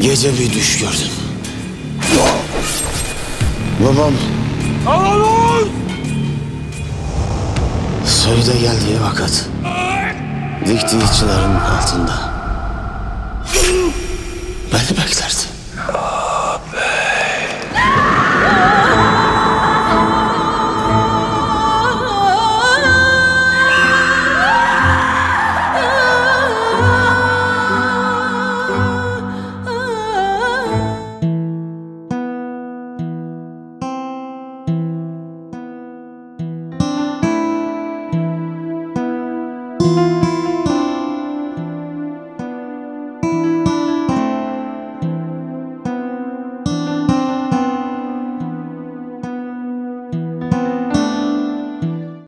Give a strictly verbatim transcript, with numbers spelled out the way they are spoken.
Gece bir düş gördüm. Babam Söğüde geldiği vakit diktiği çınarın altında